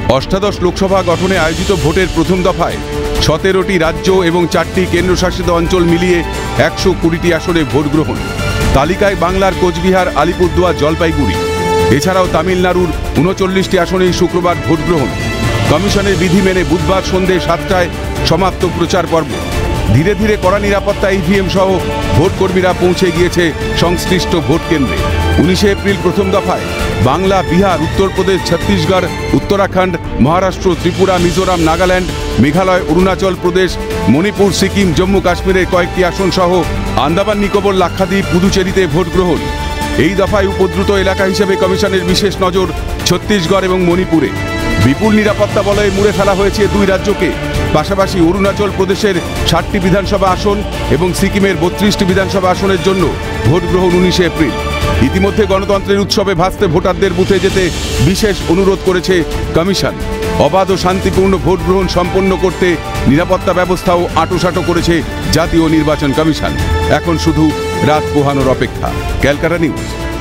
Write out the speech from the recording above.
অষ্টাদশ লোকসভা গঠনে আয়োজিত ভোটের প্রথম দফায় 17টি রাজ্য এবং 4টি কেন্দ্রশাসিত অঞ্চল মিলিয়ে 120টি আসনে ভোট গ্রহণ। তালিকায় বাংলার কোচবিহার, আলিপুরদুয়ার, জলপাইগুড়ি, এছাড়াও তামিলনাড়ুর 39টি আসনেই শুক্রবার ভোট গ্রহণ। কমিশনের বিধি মেনে বুধবার সন্ধ্যে 7টায় সমাপ্ত প্রচার পর্ব। ধীরে ধীরে কড়া নিরাপত্তা ইভিএম সহ ভোটকর্মীরা পৌঁছে গিয়েছে সংশ্লিষ্ট ভোট কেন্দ্রে। 19 এপ্রিল প্রথম দফায় বাংলা, বিহার, উত্তরপ্রদেশ, ছত্তিশগড়, উত্তরাখণ্ড, মহারাষ্ট্র, ত্রিপুরা, মিজোরাম, নাগাল্যান্ড, মেঘালয়, অরুণাচল প্রদেশ, মণিপুর, সিকিম, জম্মু কাশ্মীরের কয়েকটি আসন সহ আন্দামান নিকোবর, লাক্ষাদ্বীপ, পুদুচেরিতে ভোট গ্রহণ। এই দফায় উপদ্রুত এলাকা হিসেবে কমিশনের বিশেষ নজর ছত্তিশগড় এবং মণিপুরে। বিপুল নিরাপত্তা বলয়ে মুড়ে ফেলা হয়েছে 2 রাজ্যকে। পাশাপাশি অরুণাচল প্রদেশের 60টি বিধানসভা আসন এবং সিকিমের 32টি বিধানসভা আসনের জন্য ভোট গ্রহণ 19 এপ্রিল। ইতিমধ্যে গণতন্ত্রের উৎসবে ভাসতে ভোটারদের বুথে যেতে বিশেষ অনুরোধ করেছে কমিশন। অবাধ ও শান্তিপূর্ণ ভোট গ্রহণ সম্পন্ন করতে নিরাপত্তা ব্যবস্থাও আঁটোসাঁটো করেছে জাতীয় নির্বাচন কমিশন। এখন শুধু রাত পোহানোর অপেক্ষা। ক্যালকাটা নিউজ।